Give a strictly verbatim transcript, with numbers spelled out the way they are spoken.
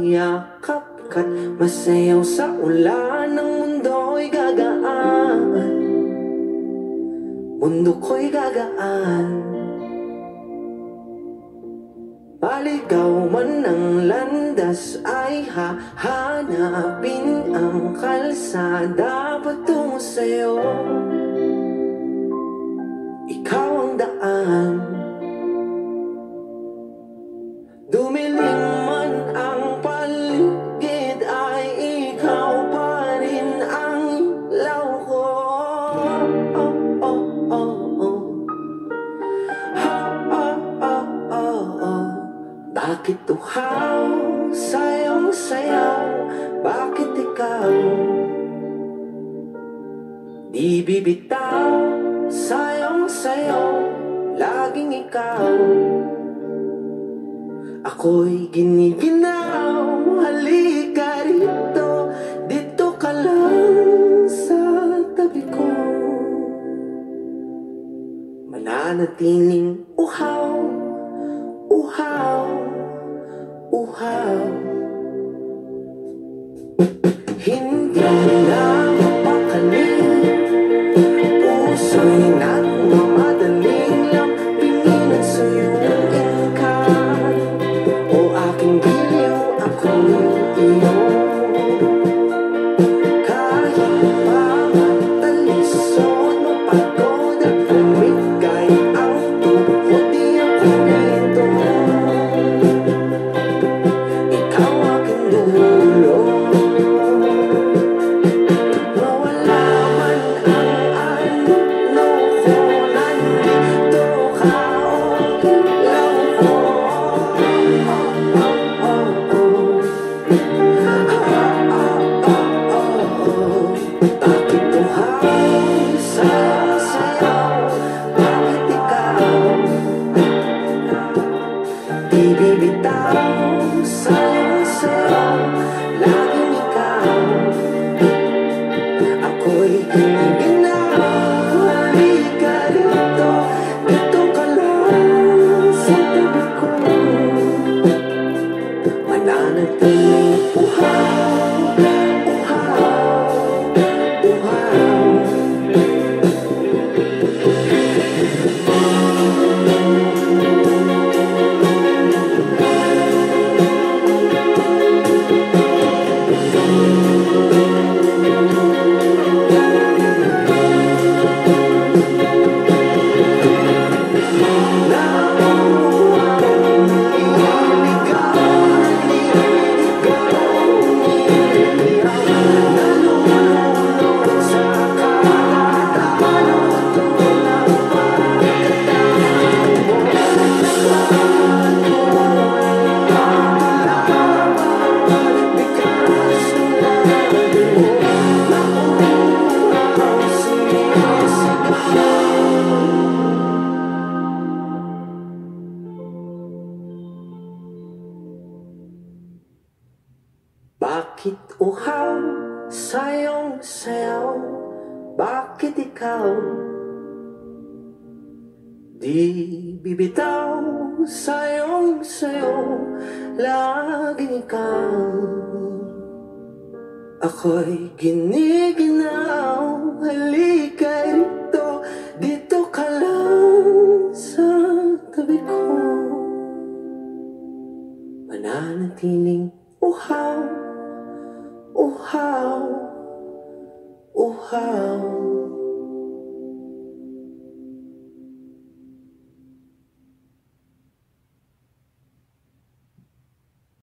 yakap ka't masayaw sa ulan. Ng mundo'y gagaan, mundo ko'y gagaan. Paligaw man ang landas ay hahanapin ang kalsada patungo sa'yo. Ikaw ang daan. Dumilim man ang paligid ay ikaw pa rin ang ilaw ko. Oh, oh, oh, oh. Ha, oh, oh, oh, oh. Bakit uhaw sayong sayaw? Bakit ikaw di bibitaw? Sayong sayaw, laging ikaw. Ako'y giniginaw, halika rito, dito ka lang sa tabi ko. Mananatiling uhaw, uhaw, uhaw. Hindi na mapakaling, puso'y nagmamadaling lang pingin sa iyong ingkat. O aking giliw, ako'y iyo. Kahit pangatalisod, mapagod at umigay ang tuhod, di ako nito. Ikaw aking dulo. Mawala man ang ano ko, nandito ka o ilaw ko. Bakit uhaw sayang sayaw? Bakit ikaw di bibitaw? Sayang sayaw, laging ikaw. Ako'y giniginaw, halika rito, dito ka lang sa tabi ko. Mananatiling uhaw, uhaw, uhaw. Bakit uhaw sayong sayaw? Bakit ikaw di bibitaw? Sayong sayaw, laging ikaw. Ako'y giniginaw, halika rito, dito ka lang sa tabi ko. Mananatiling uhaw, uhaw, uhaw.